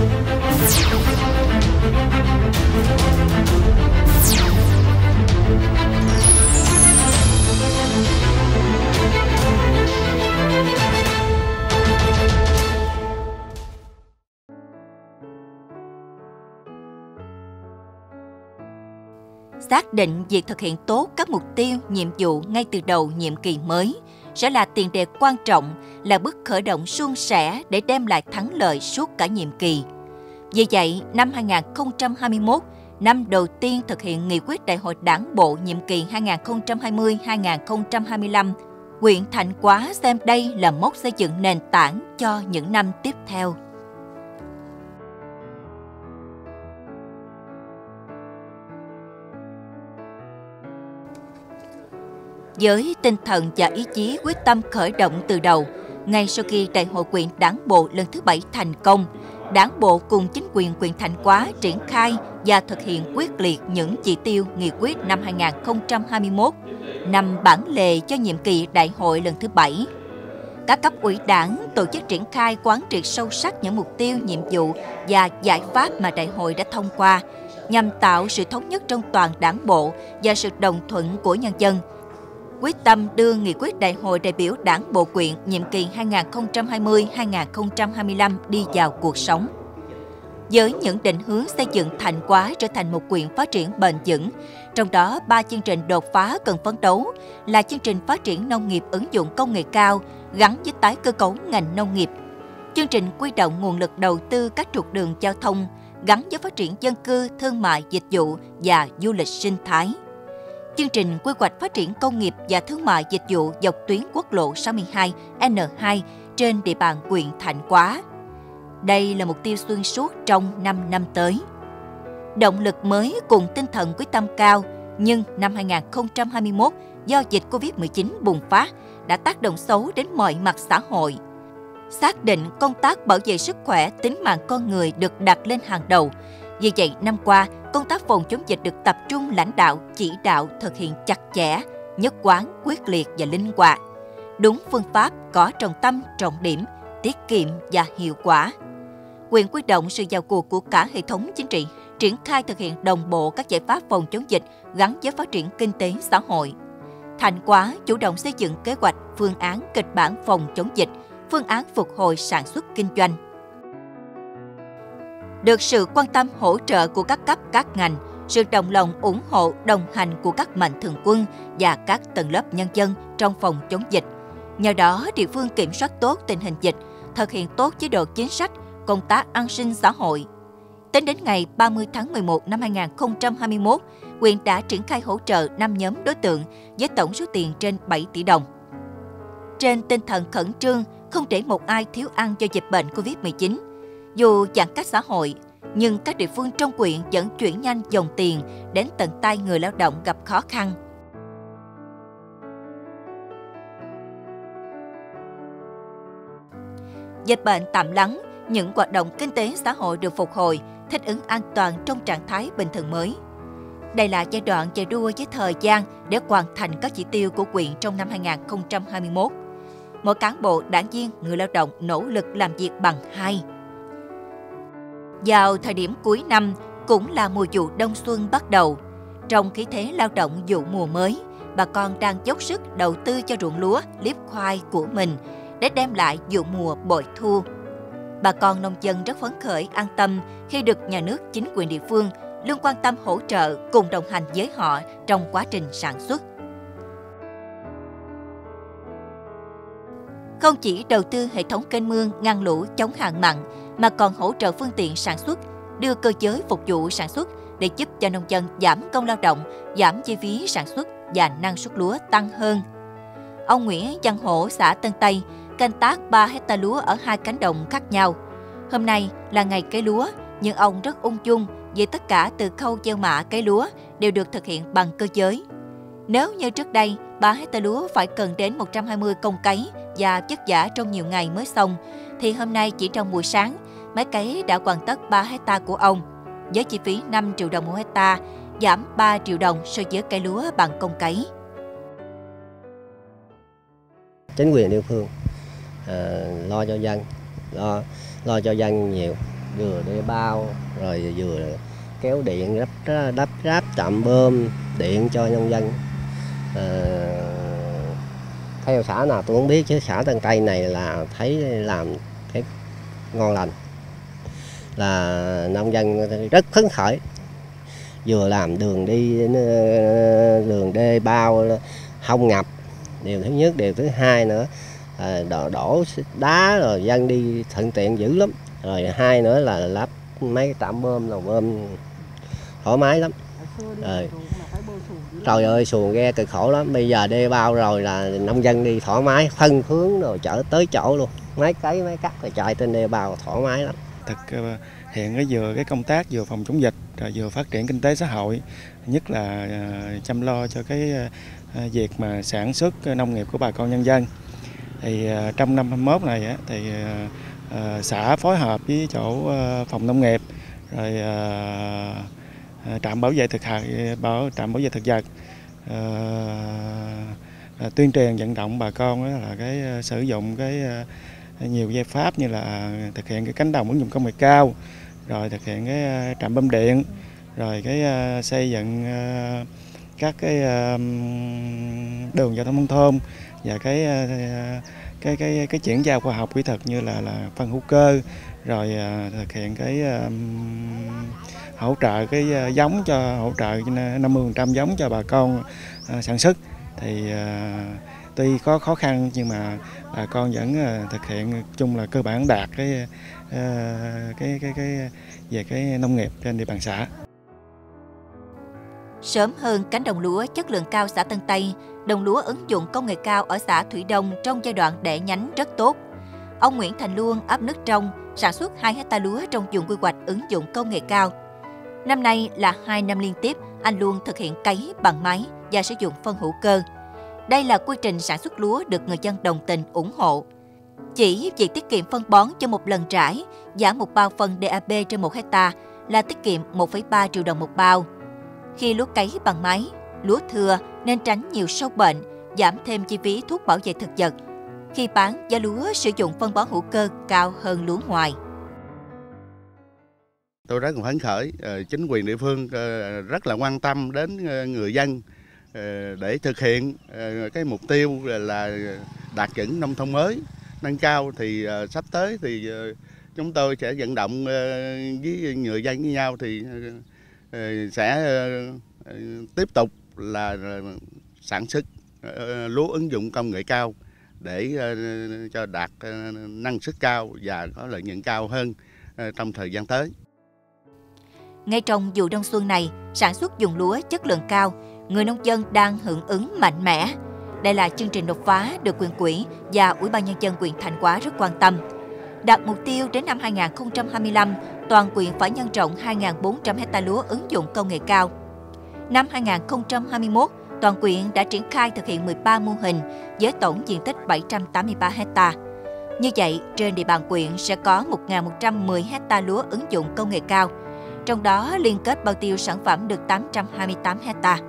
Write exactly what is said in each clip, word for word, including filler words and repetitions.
Xác định việc thực hiện tốt các mục tiêu, nhiệm vụ ngay từ đầu nhiệm kỳ mới sẽ là tiền đề quan trọng, là bước khởi động suôn sẻ để đem lại thắng lợi suốt cả nhiệm kỳ. Vì vậy, năm hai nghìn không trăm hai mươi mốt, năm đầu tiên thực hiện nghị quyết Đại hội Đảng bộ nhiệm kỳ hai nghìn không trăm hai mươi đến hai nghìn không trăm hai mươi lăm, huyện Thạnh Quá xem đây là mốc xây dựng nền tảng cho những năm tiếp theo. Với tinh thần và ý chí quyết tâm khởi động từ đầu, ngay sau khi Đại hội huyện Đảng bộ lần thứ bảy thành công, Đảng bộ cùng chính quyền huyện Thạnh Quá triển khai và thực hiện quyết liệt những chỉ tiêu nghị quyết năm hai nghìn không trăm hai mươi mốt, năm bản lề cho nhiệm kỳ Đại hội lần thứ bảy. Các cấp ủy Đảng tổ chức triển khai quán triệt sâu sắc những mục tiêu, nhiệm vụ và giải pháp mà Đại hội đã thông qua, nhằm tạo sự thống nhất trong toàn Đảng bộ và sự đồng thuận của nhân dân. Quyết tâm đưa nghị quyết Đại hội đại biểu Đảng bộ huyện nhiệm kỳ hai nghìn không trăm hai mươi đến hai nghìn không trăm hai mươi lăm đi vào cuộc sống. Với những định hướng xây dựng Thạnh Quá trở thành một huyện phát triển bền vững, trong đó ba chương trình đột phá cần phấn đấu là chương trình phát triển nông nghiệp ứng dụng công nghệ cao gắn với tái cơ cấu ngành nông nghiệp, chương trình huy động nguồn lực đầu tư các trục đường giao thông gắn với phát triển dân cư, thương mại, dịch vụ và du lịch sinh thái, chương trình quy hoạch phát triển công nghiệp và thương mại dịch vụ dọc tuyến quốc lộ sáu mươi hai N hai trên địa bàn huyện Thạnh Quá. Đây là mục tiêu xuyên suốt trong năm năm tới. Động lực mới cùng tinh thần quyết tâm cao, nhưng năm hai nghìn không trăm hai mươi mốt do dịch Covid mười chín bùng phát đã tác động xấu đến mọi mặt xã hội. Xác định công tác bảo vệ sức khỏe, tính mạng con người được đặt lên hàng đầu. Vì vậy, năm qua, công tác phòng chống dịch được tập trung lãnh đạo, chỉ đạo thực hiện chặt chẽ, nhất quán, quyết liệt và linh hoạt. Đúng phương pháp, có trọng tâm, trọng điểm, tiết kiệm và hiệu quả. Huyện huy động sự vào cuộc của cả hệ thống chính trị, triển khai thực hiện đồng bộ các giải pháp phòng chống dịch gắn với phát triển kinh tế xã hội. Thạnh Quá chủ động xây dựng kế hoạch, phương án, kịch bản phòng chống dịch, phương án phục hồi sản xuất kinh doanh. Được sự quan tâm hỗ trợ của các cấp các ngành, sự đồng lòng ủng hộ đồng hành của các mạnh thường quân và các tầng lớp nhân dân trong phòng chống dịch. Nhờ đó, địa phương kiểm soát tốt tình hình dịch, thực hiện tốt chế độ chính sách, công tác an sinh xã hội. Tính đến ngày ba mươi tháng mười một năm hai nghìn không trăm hai mươi mốt, huyện đã triển khai hỗ trợ năm nhóm đối tượng với tổng số tiền trên bảy tỷ đồng. Trên tinh thần khẩn trương, không để một ai thiếu ăn do dịch bệnh Covid mười chín, dù giãn cách xã hội, nhưng các địa phương trong huyện vẫn chuyển nhanh dòng tiền đến tận tay người lao động gặp khó khăn. Dịch bệnh tạm lắng, những hoạt động kinh tế xã hội được phục hồi, thích ứng an toàn trong trạng thái bình thường mới. Đây là giai đoạn chạy đua với thời gian để hoàn thành các chỉ tiêu của huyện trong năm hai nghìn không trăm hai mươi mốt. Mỗi cán bộ, đảng viên, người lao động nỗ lực làm việc bằng hai. Vào thời điểm cuối năm, cũng là mùa vụ đông xuân bắt đầu. Trong khí thế lao động vụ mùa mới, bà con đang dốc sức đầu tư cho ruộng lúa, liếp khoai của mình để đem lại vụ mùa bội thu. Bà con nông dân rất phấn khởi, an tâm khi được nhà nước, chính quyền địa phương luôn quan tâm hỗ trợ, cùng đồng hành với họ trong quá trình sản xuất. Không chỉ đầu tư hệ thống kênh mương ngăn lũ chống hạn mặn, mà còn hỗ trợ phương tiện sản xuất, đưa cơ giới phục vụ sản xuất để giúp cho nông dân giảm công lao động, giảm chi phí sản xuất và năng suất lúa tăng hơn. Ông Nguyễn Văn Hổ, xã Tân Tây, canh tác ba hecta lúa ở hai cánh đồng khác nhau. Hôm nay là ngày cấy lúa, nhưng ông rất ung dung vì tất cả từ khâu gieo mạ cấy lúa đều được thực hiện bằng cơ giới. Nếu như trước đây, ba hecta lúa phải cần đến một trăm hai mươi công cấy và vất vả trong nhiều ngày mới xong, thì hôm nay chỉ trong buổi sáng, máy cấy đã hoàn tất ba hecta của ông, với chi phí năm triệu đồng một hecta, giảm ba triệu đồng so với cây lúa bằng công cấy. Chính quyền địa phương à, lo cho dân, lo lo cho dân nhiều, vừa đê bao, rồi vừa kéo điện đắp đắp ráp trạm bơm điện cho nhân dân. À, theo xã nào tôi không biết, chứ xã Tân Tây này là thấy làm thấy ngon lành, là nông dân rất phấn khởi, vừa làm đường đi đường đê bao không ngập, điều thứ nhất. Điều thứ hai nữa, đổ, đổ đá rồi dân đi thuận tiện dữ lắm. Rồi hai nữa là lắp mấy trạm bơm là bơm thoải mái lắm. Rồi. Trời ơi, xuồng ghe cực khổ lắm. Bây giờ đê bao rồi là nông dân đi thoải mái, phân hướng rồi chở tới chỗ luôn. Mấy cấy mấy cắt rồi chạy trên đê bao thoải mái lắm. Thực hiện cái vừa cái công tác vừa phòng chống dịch rồi vừa phát triển kinh tế xã hội, nhất là chăm lo cho cái việc mà sản xuất nông nghiệp của bà con nhân dân. Thì trong năm hai mươi mốt này thì xã phối hợp với chỗ phòng nông nghiệp rồi trạm bảo vệ thực hại bảo trạm bảo vệ thực vật tuyên truyền vận động bà con đó là cái sử dụng cái nhiều giải pháp như là thực hiện cái cánh đồng ứng dụng công nghệ cao, rồi thực hiện cái trạm bơm điện, rồi cái xây dựng các cái đường giao thông nông thôn và cái cái cái cái chuyển giao khoa học kỹ thuật như là là phân hữu cơ, rồi thực hiện cái hỗ trợ cái giống cho hỗ trợ năm mươi phần trăm giống cho bà con sản xuất. Thì tuy có khó khăn nhưng mà bà con vẫn thực hiện chung là cơ bản đạt cái cái cái cái về cái nông nghiệp trên địa bàn xã. Sớm hơn cánh đồng lúa chất lượng cao xã Tân Tây, đồng lúa ứng dụng công nghệ cao ở xã Thủy Đông trong giai đoạn đẻ nhánh rất tốt. Ông Nguyễn Thành Luông, ấp Nước Trong, sản xuất hai héc ta lúa trong vùng quy hoạch ứng dụng công nghệ cao. Năm nay là hai năm liên tiếp, anh Luông thực hiện cấy bằng máy và sử dụng phân hữu cơ. Đây là quy trình sản xuất lúa được người dân đồng tình ủng hộ. Chỉ việc tiết kiệm phân bón cho một lần rải, giảm một bao phân đê a pê trên một hecta là tiết kiệm một phẩy ba triệu đồng một bao. Khi lúa cấy bằng máy, lúa thưa nên tránh nhiều sâu bệnh, giảm thêm chi phí thuốc bảo vệ thực vật. Khi bán, giá lúa sử dụng phân bón hữu cơ cao hơn lúa ngoài. Tôi rất là phấn khởi, chính quyền địa phương rất là quan tâm đến người dân để thực hiện cái mục tiêu là đạt chuẩn nông thôn mới nâng cao. Thì sắp tới thì chúng tôi sẽ vận động với người dân với nhau thì sẽ tiếp tục là sản xuất lúa ứng dụng công nghệ cao để cho đạt năng suất cao và có lợi nhuận cao hơn trong thời gian tới. Ngay trong vụ đông xuân này, sản xuất dùng lúa chất lượng cao, người nông dân đang hưởng ứng mạnh mẽ. Đây là chương trình đột phá được huyện ủy và Ủy ban Nhân dân huyện Thạnh Hóa rất quan tâm. Đạt mục tiêu đến năm hai nghìn không trăm hai mươi lăm, toàn huyện phải nhân rộng hai nghìn bốn trăm héc ta lúa ứng dụng công nghệ cao. Năm hai nghìn không trăm hai mươi mốt, toàn huyện đã triển khai thực hiện mười ba mô hình với tổng diện tích bảy trăm tám mươi ba héc ta. Như vậy, trên địa bàn huyện sẽ có một nghìn một trăm mười héc ta lúa ứng dụng công nghệ cao. Trong đó liên kết bao tiêu sản phẩm được tám trăm hai mươi tám héc ta.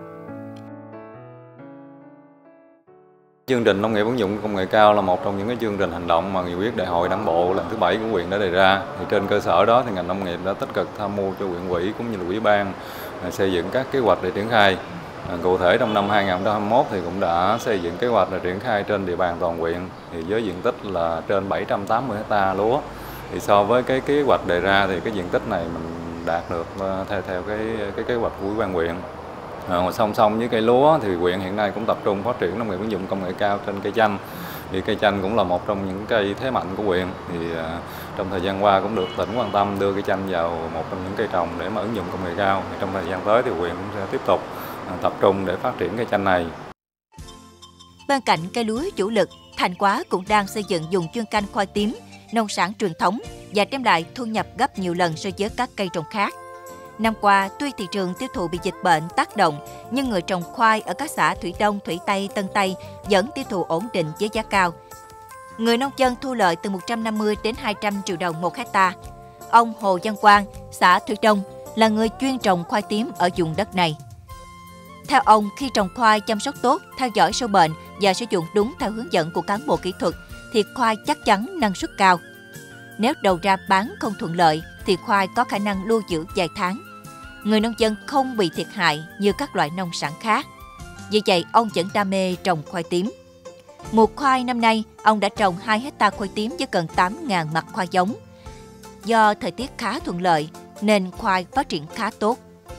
Chương trình nông nghiệp ứng dụng công nghệ cao là một trong những cái chương trình hành động mà nghị quyết đại hội đảng bộ lần thứ bảy của huyện đã đề ra. Thì trên cơ sở đó thì ngành nông nghiệp đã tích cực tham mưu cho huyện ủy cũng như là ủy ban xây dựng các kế hoạch để triển khai. Cụ thể trong năm hai nghìn không trăm hai mươi mốt thì cũng đã xây dựng kế hoạch để triển khai trên địa bàn toàn huyện thì với diện tích là trên bảy trăm tám mươi héc ta lúa. Thì so với cái kế hoạch đề ra thì cái diện tích này mình đạt được theo theo cái cái kế hoạch của ủy ban huyện. À, song song với cây lúa thì huyện hiện nay cũng tập trung phát triển nông nghiệp ứng dụng công nghệ cao trên cây chanh. Thì cây chanh cũng là một trong những cây thế mạnh của huyện. Thì à, trong thời gian qua cũng được tỉnh quan tâm đưa cây chanh vào một trong những cây trồng để mà ứng dụng công nghệ cao. Thì trong thời gian tới thì huyện cũng sẽ tiếp tục à, tập trung để phát triển cây chanh này. Bên cạnh cây lúa chủ lực, Thạnh Hóa cũng đang xây dựng vùng chuyên canh khoai tím, nông sản truyền thống và đem lại thu nhập gấp nhiều lần so với các cây trồng khác. Năm qua, tuy thị trường tiêu thụ bị dịch bệnh tác động, nhưng người trồng khoai ở các xã Thủy Đông, Thủy Tây, Tân Tây vẫn tiêu thụ ổn định với giá cao. Người nông dân thu lợi từ một trăm năm mươi đến hai trăm triệu đồng một hecta. Ông Hồ Văn Quang, xã Thủy Đông, là người chuyên trồng khoai tím ở vùng đất này. Theo ông, khi trồng khoai chăm sóc tốt, theo dõi sâu bệnh và sử dụng đúng theo hướng dẫn của cán bộ kỹ thuật, thì khoai chắc chắn năng suất cao. Nếu đầu ra bán không thuận lợi, thì khoai có khả năng lưu giữ vài tháng. Người nông dân không bị thiệt hại như các loại nông sản khác. Vì vậy, ông vẫn đam mê trồng khoai tím. Mùa khoai năm nay, ông đã trồng hai héc ta khoai tím với gần tám nghìn mặt khoai giống. Do thời tiết khá thuận lợi nên khoai phát triển khá tốt.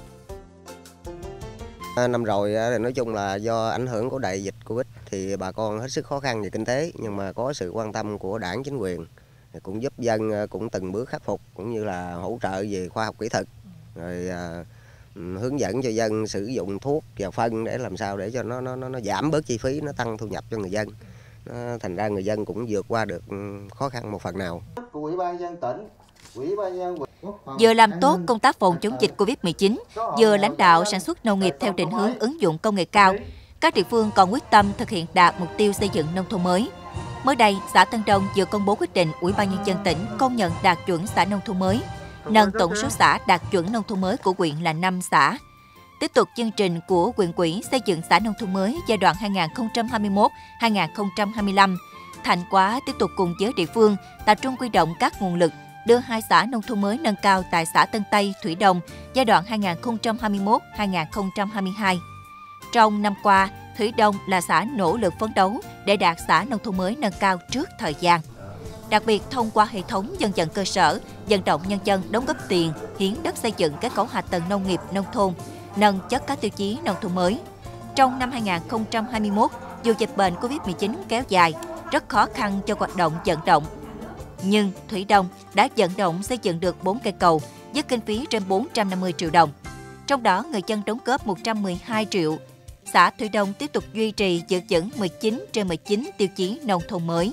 Năm rồi thì nói chung là do ảnh hưởng của đại dịch Covid thì bà con hết sức khó khăn về kinh tế, nhưng mà có sự quan tâm của đảng chính quyền cũng giúp dân cũng từng bước khắc phục, cũng như là hỗ trợ về khoa học kỹ thuật, rồi à, hướng dẫn cho dân sử dụng thuốc và phân để làm sao để cho nó nó nó giảm bớt chi phí, nó tăng thu nhập cho người dân. Nó, thành ra người dân cũng vượt qua được khó khăn một phần nào. Ủy ban nhân dân tỉnh, Ủy ban nhân Vừa làm tốt công tác phòng chống dịch Covid mười chín, vừa lãnh đạo sản xuất nông nghiệp theo định hướng ứng dụng công nghệ cao, các địa phương còn quyết tâm thực hiện đạt mục tiêu xây dựng nông thôn mới. Mới đây, xã Tân Đông vừa công bố quyết định Ủy ban nhân dân tỉnh công nhận đạt chuẩn xã nông thôn mới, nâng tổng số xã đạt chuẩn nông thôn mới của huyện là năm xã. Tiếp tục chương trình của huyện ủy xây dựng xã nông thôn mới giai đoạn hai nghìn không trăm hai mươi mốt đến hai nghìn không trăm hai mươi lăm, Thành Quá tiếp tục cùng với địa phương tập trung huy động các nguồn lực đưa hai xã nông thôn mới nâng cao tại xã Tân Tây, Thủy Đồng giai đoạn hai nghìn không trăm hai mươi mốt đến hai nghìn không trăm hai mươi hai. Trong năm qua, Thủy Đồng là xã nỗ lực phấn đấu để đạt xã nông thôn mới nâng cao trước thời gian. Đặc biệt, thông qua hệ thống dân vận cơ sở, vận động nhân dân đóng góp tiền, hiến đất xây dựng các cấu hạ tầng nông nghiệp nông thôn, nâng chất các tiêu chí nông thôn mới. Trong năm hai nghìn không trăm hai mươi mốt, dù dịch bệnh Covid mười chín kéo dài, rất khó khăn cho hoạt động vận động. Nhưng Thủy Đồng đã vận động xây dựng được bốn cây cầu với kinh phí trên bốn trăm năm mươi triệu đồng. Trong đó, người dân đóng góp một trăm mười hai triệu. Xã Thủy Đồng tiếp tục duy trì giữ vững mười chín trên mười chín tiêu chí nông thôn mới.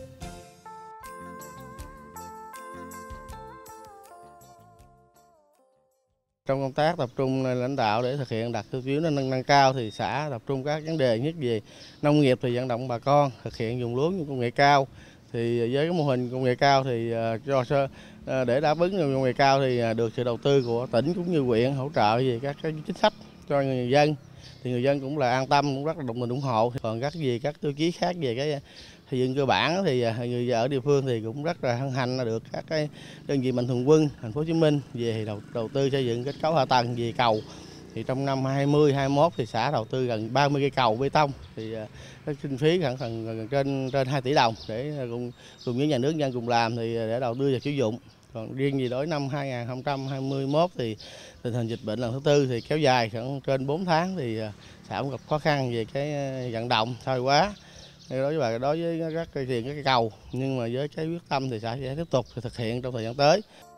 Trong công tác tập trung lãnh đạo để thực hiện đạt tiêu chí nâng nâng cao thì xã tập trung các vấn đề nhất về nông nghiệp thì vận động bà con thực hiện dùng lúa công nghệ cao. Thì với cái mô hình công nghệ cao thì cho để đáp ứng công nghệ cao thì được sự đầu tư của tỉnh cũng như huyện hỗ trợ về các cái chính sách cho người dân, thì người dân cũng là an tâm, cũng rất là đồng tình ủng hộ. Còn các gì các tiêu chí khác về cái xây dựng cơ bản thì người ở địa phương thì cũng rất là hân hạnh là được các cái đơn vị mạnh thường quân thành phố Hồ Chí Minh về đầu đầu tư xây dựng kết cấu hạ tầng về cầu. Thì trong năm hai mươi hai mươi mốt thì xã đầu tư gần ba mươi cây cầu bê tông, thì cái kinh phí khoảng gần trên trên hai tỷ đồng để cùng cùng với nhà nước dân cùng làm thì để đầu tư và sử dụng. Còn riêng gì đối năm hai nghìn không trăm hai mươi mốt thì tình hình dịch bệnh lần thứ tư thì kéo dài khoảng trên bốn tháng thì xã cũng gặp khó khăn về cái vận động thôi quá. Đối với đối với các cây tiền các cây cầu, nhưng mà với cái quyết tâm thì xã sẽ tiếp tục thực hiện trong thời gian tới.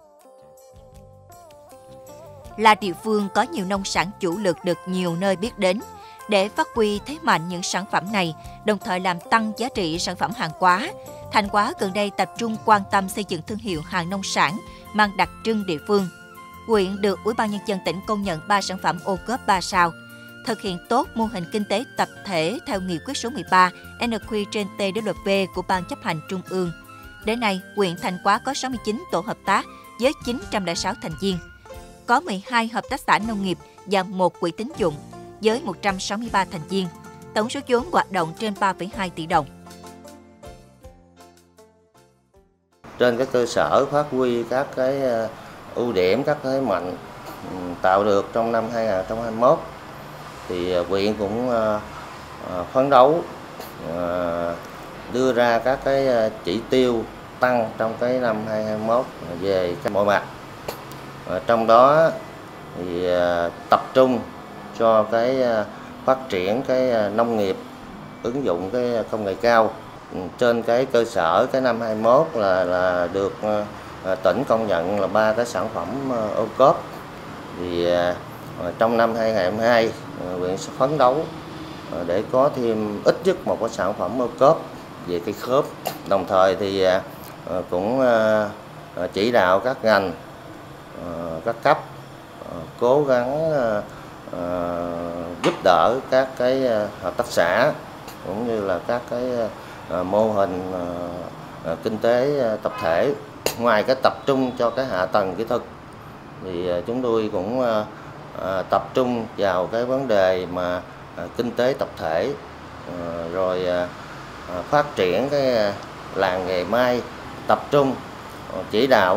Là địa phương có nhiều nông sản chủ lực được nhiều nơi biết đến, để phát huy thế mạnh những sản phẩm này, đồng thời làm tăng giá trị sản phẩm hàng hóa, Thành Quá gần đây tập trung quan tâm xây dựng thương hiệu hàng nông sản mang đặc trưng địa phương. Huyện được Ủy ban nhân dân tỉnh công nhận ba sản phẩm ô cốp ba sao, thực hiện tốt mô hình kinh tế tập thể theo nghị quyết số mười ba N Q trên T W V của Ban chấp hành Trung ương. Đến nay, huyện Thành Quá có sáu mươi chín tổ hợp tác với chín trăm lẻ sáu thành viên, có mười hai hợp tác xã nông nghiệp và một quỹ tín dụng với một trăm sáu mươi ba thành viên, tổng số vốn hoạt động trên ba phẩy hai tỷ đồng. Trên cái cơ sở phát huy các cái ưu điểm, các cái mạnh tạo được trong năm hai nghìn không trăm hai mươi mốt thì huyện cũng phấn đấu đưa ra các cái chỉ tiêu tăng trong cái năm hai nghìn không trăm hai mươi mốt về các mọi mặt. Trong đó thì tập trung cho cái phát triển cái nông nghiệp ứng dụng cái công nghệ cao. Trên cái cơ sở cái năm hai mươi mốt là là được tỉnh công nhận là ba cái sản phẩm ô cốp. Thì trong năm hai nghìn không trăm hai mươi hai huyện sẽ phấn đấu để có thêm ít nhất một cái sản phẩm ô cốp về cây khớp. Đồng thời thì cũng chỉ đạo các ngành, các cấp cố gắng giúp đỡ các cái hợp tác xã cũng như là các cái mô hình kinh tế tập thể. Ngoài cái tập trung cho cái hạ tầng kỹ thuật thì chúng tôi cũng tập trung vào cái vấn đề mà kinh tế tập thể, rồi phát triển cái làng nghề may, tập trung chỉ đạo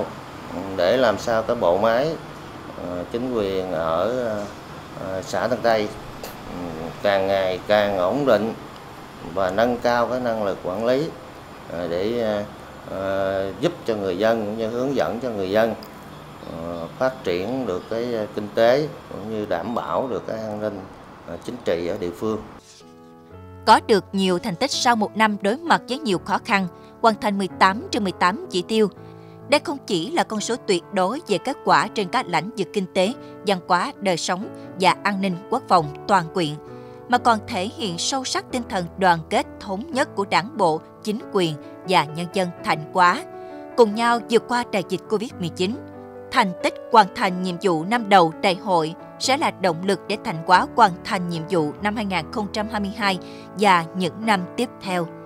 để làm sao cái bộ máy chính quyền ở xã Tân Tây càng ngày càng ổn định và nâng cao cái năng lực quản lý để giúp cho người dân cũng như hướng dẫn cho người dân phát triển được cái kinh tế cũng như đảm bảo được cái an ninh chính trị ở địa phương. Có được nhiều thành tích sau một năm đối mặt với nhiều khó khăn, hoàn thành mười tám trên mười tám chỉ tiêu. Đây không chỉ là con số tuyệt đối về kết quả trên các lĩnh vực kinh tế, văn hóa, đời sống và an ninh quốc phòng toàn quyện, mà còn thể hiện sâu sắc tinh thần đoàn kết thống nhất của Đảng bộ, chính quyền và nhân dân Thạnh Hóa, cùng nhau vượt qua đại dịch Covid mười chín. Thành tích hoàn thành nhiệm vụ năm đầu đại hội sẽ là động lực để Thạnh Hóa hoàn thành nhiệm vụ năm hai nghìn không trăm hai mươi hai và những năm tiếp theo.